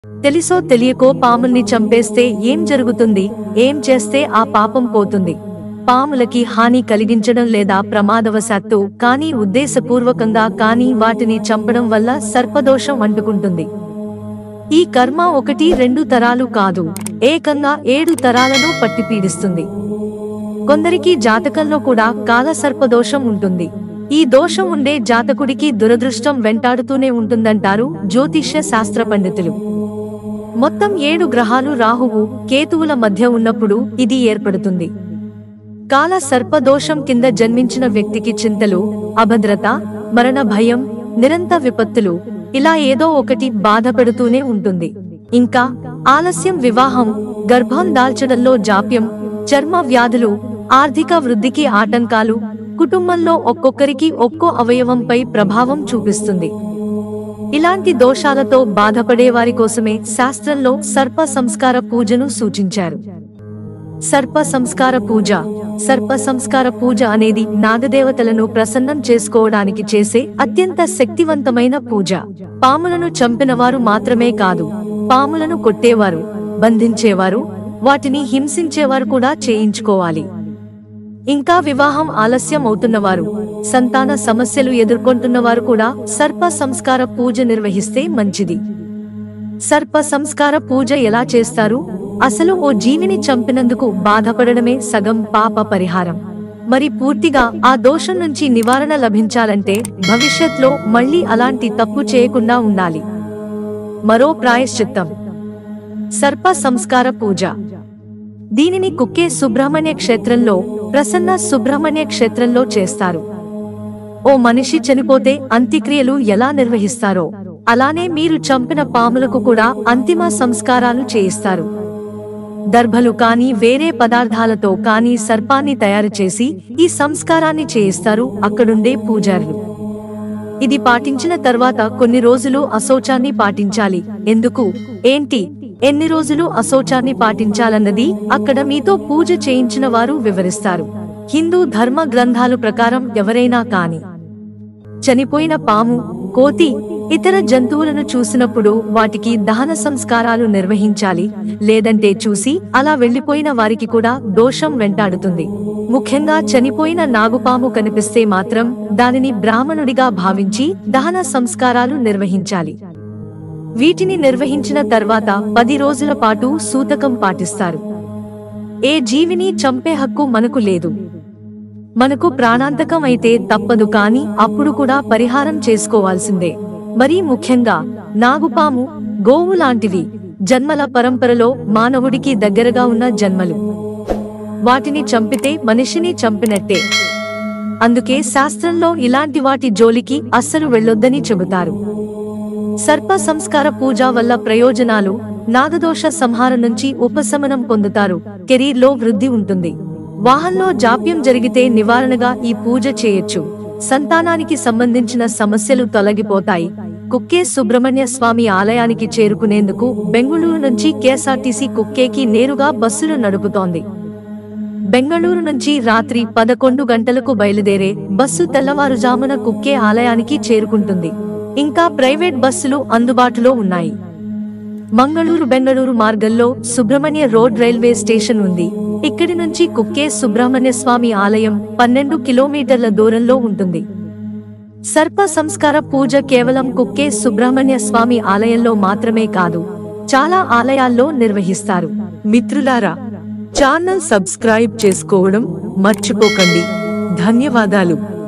తెలిసో తెలియకో పాముల్ని చంపేస్తే ఏం జరుగుతుంది? ఏం చేస్తే ఆ పాపం పోతుంది? పాములకి హాని కలిగించడం లేదా ప్రమాదవశాత్తు కానీ ఉద్దేశపూర్వకంగా కానీ వాటిని చంపడం వల్ల సర్పదోషం అంటుకుంటుంది. ఈ కర్మ 1-2 తరాలు కాదు, ఏకంగా 7 తరాలను పట్టి పీడిస్తుంది. కొందరికి జాతకంలో కూడా కాలసర్పదోషం ఉంటుంది. ఈ దోషం ఉండే జాతకుడికి దురదృష్టం వెంటాడుతూనే ఉంటుందంటారు జ్యోతిష్య శాస్త్ర పండితులు. మొత్తం 7 గ్రహాలు రాహువు, కేతువుల మధ్య ఉన్నప్పుడు ఇది ఏర్పడుతుంది. కాల సర్పదోషం కింద జన్మించిన వ్యక్తికి చింతలు, అభద్రత, మరణ భయం, నిరంతర విపత్తులు ఇలా ఏదో ఒకటి బాధపెడుతూనే ఉంటుంది. ఇంకా ఆలస్యం, వివాహం, గర్భం దాల్చడంలో జాప్యం, చర్మ వ్యాధులు, ఆర్థిక వృద్ధికి ఆటంకాలు, కుటుంబంలో ఒక్కొక్కరికి ఒక్కో అవయవంపై ప్రభావం చూపిస్తుంది. ఇలాంటి దోషాలతో బాధపడేవారి కోసమే శాస్త్రంలో సర్ప సంస్కార పూజను సూచించారు. సర్ప సంస్కార పూజ. సర్ప సంస్కార పూజ అనేది నాగదేవతలను ప్రసన్నం చేసుకోవడానికి చేసే అత్యంత శక్తివంతమైన పూజ. పాములను చంపినవారు మాత్రమే కాదు, పాములను కొట్టేవారు, బంధించేవారు, వాటిని హింసించేవారు కూడా చేయించుకోవాలి. ఇంకా వివాహం ఆలస్యం అవుతున్నవారు, సంతాన సమస్యలు ఎదుర్కొంటున్నవారు కూడా సర్ప సంస్కార పూజ నిర్వహిస్తే మంచిది. సర్ప సంస్కార పూజ ఎలా చేస్తారు? అసలు ఓ జీవిని చంపినందుకు బాధపడడమే సగం పాప పరిహారం. మరి పూర్తిగా ఆ దోషం నుంచి నివారణ లభించాలంటే భవిష్యత్లో మళ్లీ అలాంటి తప్పు చేయకుండా ఉండాలి. మరో ప్రాయశ్చిత్తం సర్ప సంస్కార పూజ. దీనిని కుక్కే సుబ్రహ్మణ్య క్షేత్రంలో, ప్రసన్న సుబ్రహ్మణ్య క్షేత్రంలో చేస్తారు. ఓ మనిషి చనిపోతే అంత్యక్రియలు ఎలా నిర్వహిస్తారో అలానే మీరు చంపిన పాములకు కూడా అంతిమ సంస్కారాలు చేయిస్తారు. దర్భలు కానీ వేరే పదార్థాలతో కానీ సర్పాన్ని తయారు చేసి ఈ సంస్కారాన్ని చేయిస్తారు అక్కడుండే పూజారులు. ఇది పాటించిన తర్వాత కొన్ని రోజులు అశౌచాన్ని పాటించాలి. ఎందుకు, ఏంటి, ఎన్ని రోజులు అశౌచాన్ని పాటించాలన్నది అక్కడ మీతో పూజ చేయించిన వారు వివరిస్తారు. హిందూ ధర్మ గ్రంథాలు ప్రకారం ఎవరైనా కాని చనిపోయిన పాము, కోతి, ఇతర జంతువులను చూసినప్పుడు వాటికి దహన సంస్కారాలు నిర్వహించాలి. లేదంటే చూసి అలా వెళ్లిపోయిన వారికి కూడా దోషం వెంటాడుతుంది. ముఖ్యంగా చనిపోయిన నాగుపాము కనిపిస్తే మాత్రం దానిని బ్రాహ్మణుడిగా భావించి దహన సంస్కారాలు నిర్వహించాలి. వీటిని నిర్వహించిన తర్వాత 10 రోజుల పాటు సూతకం పాటిస్తారు. ఏ జీవిని చంపే హక్కు మనకు లేదు. మనకు ప్రాణాంతకం అయితే తప్పదు, కానీ అప్పుడు కూడా పరిహారం చేసుకోవాల్సిందే. మరీ ముఖ్యంగా నాగుపాము, గోవు లాంటివి జన్మల పరంపరలో మానవుడికి దగ్గరగా ఉన్న జన్మలు. వాటిని చంపితే మనిషిని చంపినట్టే. అందుకే శాస్త్రంలో ఇలాంటి వాటి జోలికి అస్సలు వెళ్ళొద్దని చెబుతారు. సర్ప సంస్కార పూజ వల్ల ప్రయోజనాలు: నాగదోష సంహారం నుంచి ఉపశమనం పొందుతారు, కెరీర్లో వృద్ధి ఉంటుంది, వాహనంలో జాప్యం జరిగితే నివారణగా ఈ పూజ చేయొచ్చు, సంతానానికి సంబంధించిన సమస్యలు తొలగిపోతాయి. కుక్కే సుబ్రహ్మణ్య స్వామి ఆలయానికి చేరుకునేందుకు బెంగుళూరు నుంచి కేఎస్ఆర్టీసీ కుక్కేకి నేరుగా బస్సులు నడుపుతోంది. బెంగళూరు నుంచి రాత్రి 11 గంటలకు బయలుదేరే బస్సు తెల్లవారుజామున కుక్కే ఆలయానికి చేరుకుంటుంది. ఇంకా ప్రైవేట్ బస్సులు అందుబాటులో ఉన్నాయి. మంగళూరు బెంగళూరు మార్గంలో సుబ్రహ్మణ్య రోడ్ రైల్వే స్టేషన్ ఉంది. ఇక్కడి నుంచి కుక్కే సుబ్రహ్మణ్య స్వామి ఆలయం 12 కిలోమీటర్ల దూరంలో ఉంటుంది. సర్ప సంస్కార పూజ కేవలం కుక్కే సుబ్రహ్మణ్య స్వామి ఆలయంలో మాత్రమే కాదు, చాలా ఆలయాల్లో నిర్వహిస్తారు. మిత్రులారా, ఛానల్ సబ్స్క్రైబ్ చేసుకోవడం మర్చిపోకండి. ధన్యవాదాలు.